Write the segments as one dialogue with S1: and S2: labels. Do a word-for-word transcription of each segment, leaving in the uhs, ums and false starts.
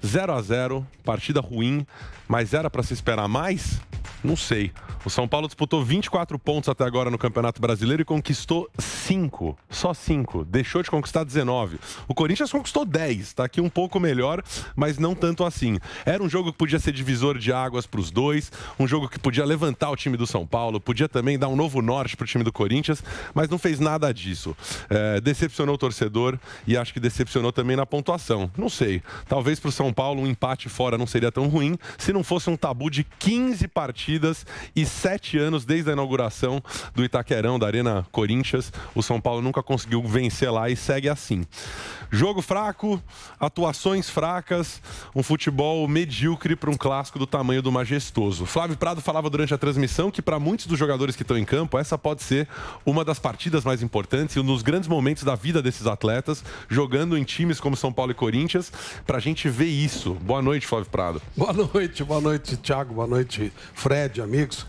S1: zero a zero, partida ruim, mas era para se esperar mais? Não sei. O São Paulo disputou vinte e quatro pontos até agora no Campeonato Brasileiro e conquistou cinco. Só cinco. Deixou de conquistar dezenove. O Corinthians conquistou dez. Está aqui um pouco melhor, mas não tanto assim. Era um jogo que podia ser divisor de águas para os dois. Um jogo que podia levantar o time do São Paulo. Podia também dar um novo norte para o time do Corinthians. Mas não fez nada disso. É, decepcionou o torcedor e acho que decepcionou também na pontuação. Não sei. Talvez para o São Paulo um empate fora não seria tão ruim se não fosse um tabu de quinze partidas e sete anos desde a inauguração do Itaquerão, da Arena Corinthians. O São Paulo nunca conseguiu vencer lá e segue assim. Jogo fraco, atuações fracas, um futebol medíocre para um clássico do tamanho do Majestoso. Flávio Prado falava durante a transmissão que para muitos dos jogadores que estão em campo, essa pode ser uma das partidas mais importantes e um dos grandes momentos da vida desses atletas, jogando em times como São Paulo e Corinthians, para a gente ver isso. Boa noite, Flávio Prado.
S2: Boa noite, boa noite, Thiago, boa noite, Fred, amigos.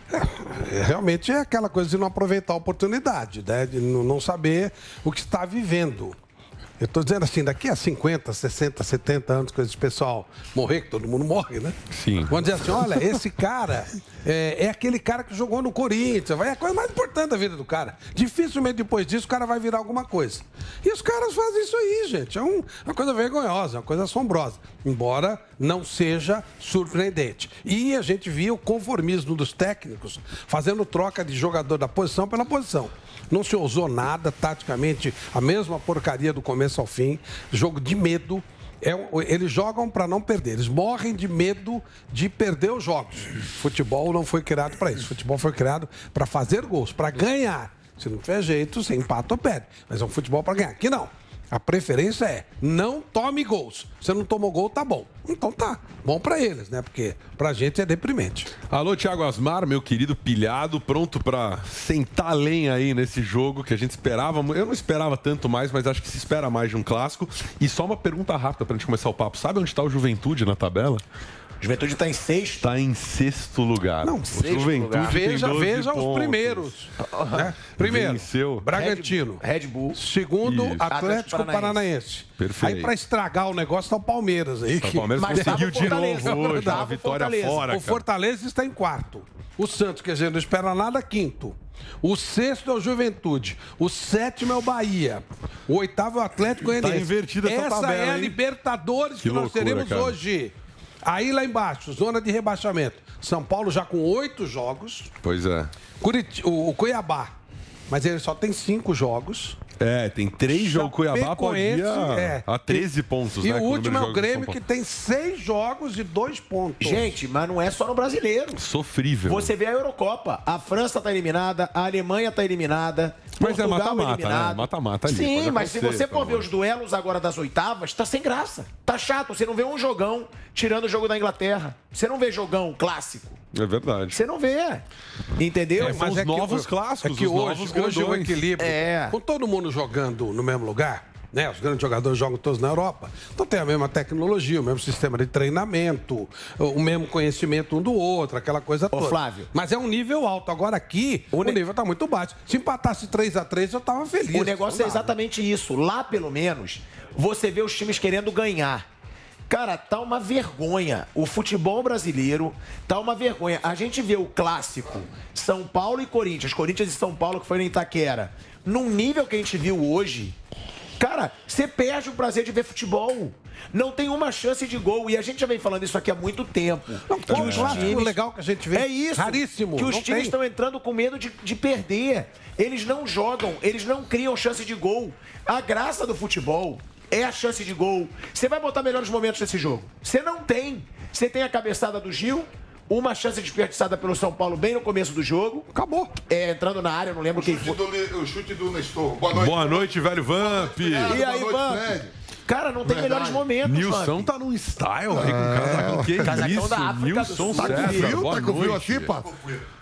S2: É, realmente é aquela coisa de não aproveitar a oportunidade, né? De não saber o que está vivendo. Eu estou dizendo assim, daqui a cinquenta, sessenta, setenta anos, que esse pessoal morrer, que todo mundo morre, né?
S1: Sim.
S2: Vão dizer assim, olha, esse cara é, é aquele cara que jogou no Corinthians, é a coisa mais importante da vida do cara. Dificilmente depois disso o cara vai virar alguma coisa. E os caras fazem isso aí, gente. É um, uma coisa vergonhosa, uma coisa assombrosa. Embora não seja surpreendente. E a gente via o conformismo dos técnicos fazendo troca de jogador da posição pela posição. Não se ousou nada, taticamente, a mesma porcaria do começo ao fim, jogo de medo. É, eles jogam para não perder, eles morrem de medo de perder os jogos. Futebol não foi criado para isso, futebol foi criado para fazer gols, para ganhar. Se não tiver jeito, você empata ou perde, mas é um futebol para ganhar. Aqui não. A preferência é não tome gols. Você não tomou gol, tá bom. Então tá. Bom pra eles, né? Porque pra gente é deprimente.
S1: Alô, Thiago Asmar, meu querido pilhado, pronto pra sentar lenha aí nesse jogo que a gente esperava. Eu não esperava tanto mais, mas acho que se espera mais de um clássico. E só uma pergunta rápida pra gente começar o papo. Sabe onde tá o Juventude na tabela?
S3: Juventude está em sexto.
S1: Está em sexto lugar.
S2: Não,
S1: sexto Juventude lugar.
S2: Veja, veja
S1: pontos.
S2: Os primeiros. Né? Primeiro,
S1: venceu.
S2: Bragantino.
S3: Red Bull.
S2: Segundo,
S1: Isso.
S2: Atlético Paranaense. Paranaense.
S1: Perfeito.
S2: Aí, para estragar o negócio, tá o Palmeiras aí.
S1: O Palmeiras
S2: que...
S1: conseguiu de novo hoje,
S2: Tava
S1: uma vitória
S2: Fortaleza.
S1: fora.
S2: O Fortaleza está em quarto. O Santos, quer dizer, não espera nada, quinto. O sexto é o Juventude. O sétimo é o Bahia. O oitavo é o Atlético Goianiense.
S1: Tá invertida essa, essa tabela,
S2: é a
S1: hein?
S2: Libertadores que,
S1: que
S2: nós
S1: loucura,
S2: teremos
S1: cara.
S2: hoje. Aí lá embaixo, zona de rebaixamento. São Paulo já com oito jogos.
S1: Pois é.
S2: Curit... O Cuiabá, mas ele só tem cinco jogos.
S1: É, tem três jogos. Cuiabá pode ir a,
S2: é.
S1: a treze pontos,
S2: e
S1: né?
S2: E o último é o Grêmio, que tem seis jogos e dois pontos.
S3: Gente, mas não é só no brasileiro.
S1: Sofrível.
S3: Você vê a Eurocopa. A França tá eliminada, a Alemanha tá eliminada.
S1: Mas
S3: Portugal
S1: é mata-mata,
S3: eliminado.
S1: né? Mata-mata ali.
S3: Sim, mas se você for ver
S1: tá
S3: os duelos agora das oitavas, tá sem graça. Tá chato. Você não vê um jogão tirando o jogo da Inglaterra. Você não vê jogão clássico.
S1: É verdade.
S3: Você não vê. Entendeu?
S1: É, mas os é novos
S2: que,
S1: clássicos,
S2: é que
S1: os
S2: hoje,
S1: novos
S2: hoje o equilíbrio,
S3: é.
S2: com todo mundo jogando no mesmo lugar, né? Os grandes jogadores jogam todos na Europa. Então tem a mesma tecnologia, o mesmo sistema de treinamento, o mesmo conhecimento um do outro, aquela coisa
S3: Ô,
S2: toda.
S3: Flávio.
S2: Mas é um nível alto. Agora aqui, o, o ne... nível tá muito baixo. Se empatasse três a três, eu tava feliz.
S3: O negócio é exatamente isso. Lá, pelo menos, você vê os times querendo ganhar. Cara, tá uma vergonha. O futebol brasileiro tá uma vergonha. A gente vê o clássico São Paulo e Corinthians, Corinthians e São Paulo, que foi na Itaquera, num nível que a gente viu hoje. Cara, você perde o prazer de ver futebol. Não tem uma chance de gol. E a gente já vem falando isso aqui há muito tempo.
S2: Não, que os times... legal que a gente vê.
S3: É isso.
S2: Raríssimo.
S3: Que os
S2: não
S3: times
S2: tem.
S3: estão entrando com medo de, de perder. Eles não jogam, eles não criam chance de gol. A graça do futebol é a chance de gol. Você vai botar melhores momentos nesse jogo? Você não tem. Você tem a cabeçada do Gil, uma chance desperdiçada pelo São Paulo bem no começo do jogo.
S2: Acabou.
S3: É, entrando na área, eu não lembro
S4: o
S3: quem
S4: foi. Do, o chute do Nestor.
S1: Boa noite. Boa noite, velho Vamp.
S3: E aí, Vamp? Cara, não tem Verdade. melhores momentos,
S1: Nilson tá num style aí, com o casaco. Que
S3: Casacão
S1: isso?
S3: da África
S1: Nilson
S3: do Sul.
S1: César, boa
S4: tá com frio
S1: noite.
S4: aqui, pá?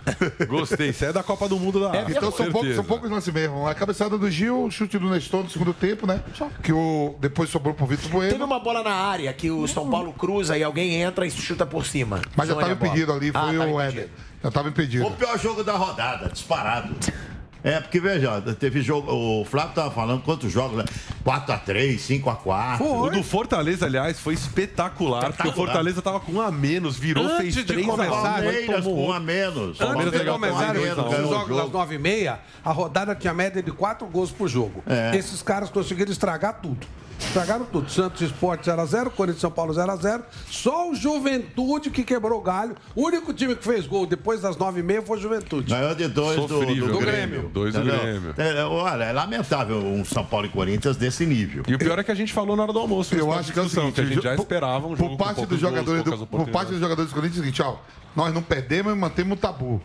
S1: Gostei, isso é da Copa do Mundo da
S3: É,
S1: África.
S4: Então são poucos, são poucos lances mesmo. A cabeçada do Gil, o chute do Nestor no segundo tempo, né? Que o, depois sobrou pro Vitor Bueno.
S3: Teve uma bola na área que o São Paulo cruza e alguém entra e chuta por cima.
S4: Mas já estava impedido ali, foi
S3: ah,
S4: o Éder. Já estava impedido.
S5: O pior jogo da rodada, disparado. É, porque veja, teve jogo. O Flávio tava falando quantos jogos, né? quatro a três, cinco a quatro.
S1: O do Fortaleza, aliás, foi espetacular, espetacular. Porque o Fortaleza tava com um a menos, virou,
S2: Antes
S1: fez
S2: de
S1: três
S2: começar,
S1: a
S5: Palmeiras com um a menos.
S2: Antes de começar
S5: ganhou
S2: os
S5: o
S2: jogos
S5: jogo.
S2: das nove e meia, a rodada tinha média de quatro gols por jogo.
S5: É.
S2: Esses caras conseguiram estragar tudo. Estragaram tudo. Santos Sport zero a zero, Corinthians e São Paulo zero a zero. Só o Juventude que quebrou o galho. O único time que fez gol depois das nove e meia foi o Juventude.
S5: Ganhou de dois do,
S1: Sofrível.
S5: do
S2: Do
S5: Grêmio.
S2: Grêmio.
S1: Dois do
S5: Entendeu?
S1: Grêmio.
S5: É, olha, é lamentável um São Paulo e Corinthians desse nível.
S1: E o pior é que a gente falou na hora do almoço.
S4: Eu
S1: nessa
S4: acho que é o
S1: discussão,
S4: seguinte,
S1: que a gente já
S4: por-
S1: esperava um
S4: por
S1: jogo com
S4: parte
S1: poucos
S4: dos
S1: gols,
S4: jogadores do,
S1: poucas
S4: por parte dos
S1: oportunidades.
S4: jogadores do Corinthians é o seguinte, ó, nós não perdemos e mantemos o tabu.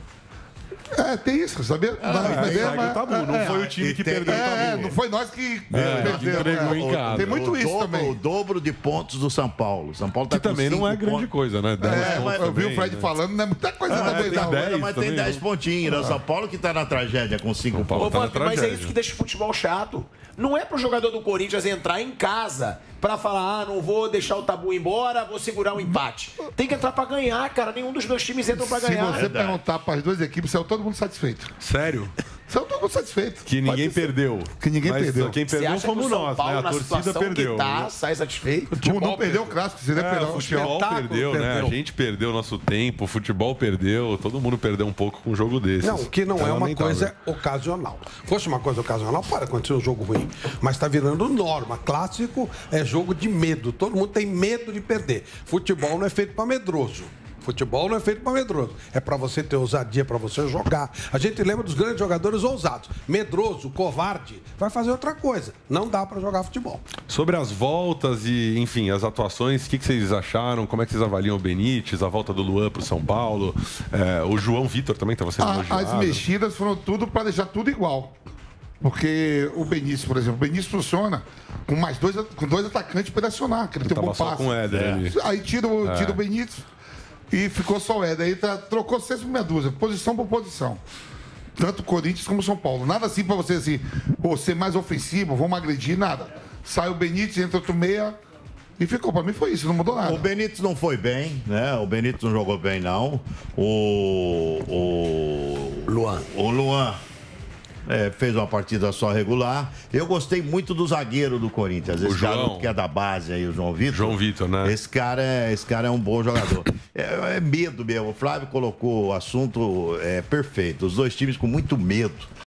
S4: É, tem isso, sabia? nós não
S1: É,
S4: perdemos,
S1: segue o tabu, não
S4: é,
S1: foi o time
S5: e
S1: que
S5: tem-
S1: perdeu o
S4: É,
S1: tabu.
S4: não foi nós que
S1: É,
S4: perdemos.
S1: que entregou
S4: é.
S1: em casa.
S4: Tem muito
S5: o
S4: isso
S5: dobro,
S4: também.
S5: O dobro de pontos do São Paulo. São Paulo tá
S1: Que também
S5: com
S1: não é
S5: cinco
S1: grande
S5: pontos.
S1: coisa, né? dez
S4: É,
S1: pontos
S4: eu vi
S1: também,
S4: o Fred
S1: né?
S4: falando, não é muita coisa
S1: Ah,
S4: também,
S1: tem
S4: não.
S1: dez.
S5: Mas tem
S1: também,
S5: dez
S1: né?
S5: pontinhos. né? O São Paulo que tá na tragédia com cinco
S1: Paulo
S5: pontos.
S1: tá na
S3: Ô, Vamp, mas é
S1: tragédia.
S3: isso que deixa o futebol chato. Não é pro jogador do Corinthians entrar em casa pra falar, ah, não vou deixar o tabu embora, vou segurar o empate. Tem que entrar pra ganhar, cara. Nenhum dos dois times entram pra
S4: Se
S3: ganhar.
S4: você perguntar para as duas equipes, saiu todo mundo satisfeito.
S1: Sério?
S4: Saiu todo mundo satisfeito.
S1: Que ninguém
S4: Pode ser.
S1: perdeu.
S4: Que ninguém
S1: Mas
S4: perdeu.
S1: Quem
S3: Você
S1: perdeu
S3: acha que
S1: fomos
S3: o São
S1: nós,
S3: Paulo,
S1: né? A
S3: na
S1: torcida
S3: situação
S1: perdeu.
S3: que tá,
S1: viu?
S3: sai satisfeito?
S4: Não, não perdeu o clássico, seria
S1: É,
S4: perdeu.
S1: o futebol
S2: espetáculo
S1: perdeu, né? A
S2: perdeu.
S1: gente perdeu nosso tempo, o futebol perdeu, todo mundo perdeu um pouco com um jogo desses.
S2: Não, que não é, uma
S1: lamentável.
S2: coisa ocasional. Fosse uma coisa ocasional, pode acontecer um jogo ruim. Mas está virando norma. Clássico é jogo de medo. Todo mundo tem medo de perder. Futebol não é feito para medroso. Futebol não é feito para medroso. É para você ter ousadia, para você jogar. A gente lembra dos grandes jogadores ousados. Medroso, covarde, vai fazer outra coisa. Não dá para jogar futebol.
S1: Sobre as voltas e, enfim, as atuações, o que, que vocês acharam? Como é que vocês avaliam o Benítez, a volta do Luan para o São Paulo? É, o João Vitor também estava sendo
S4: A-
S1: elogiado.
S4: as mexidas foram tudo para deixar tudo igual. Porque o Benício, por exemplo, o Benício funciona com mais dois, com dois atacantes para acionar, que ele tem um
S1: Tava
S4: bom
S1: só
S4: passe.
S1: com o Éder ali.
S4: Aí tira o,
S1: É.
S4: tira o Benício e ficou só o Éder. Aí tá, trocou seis por meia dúzia, posição por posição. Tanto o Corinthians como o São Paulo. Nada assim para você assim, pô, ser mais ofensivo, vamos agredir, nada. Sai o Benítez, entra outro meia e ficou. Para mim foi isso, não mudou nada.
S5: O Benítez não foi bem, né? O Benítez não jogou bem, não. O. O
S3: Luan.
S5: O Luan. é, fez uma partida só regular. Eu gostei muito do zagueiro do Corinthians. Esse
S1: O João.
S5: garoto que é da base aí, o João Vitor.
S1: João Vitor, né?
S5: Esse cara é, esse cara é um bom jogador. É, é medo mesmo. O Flávio colocou o assunto é, perfeito. Os dois times com muito medo.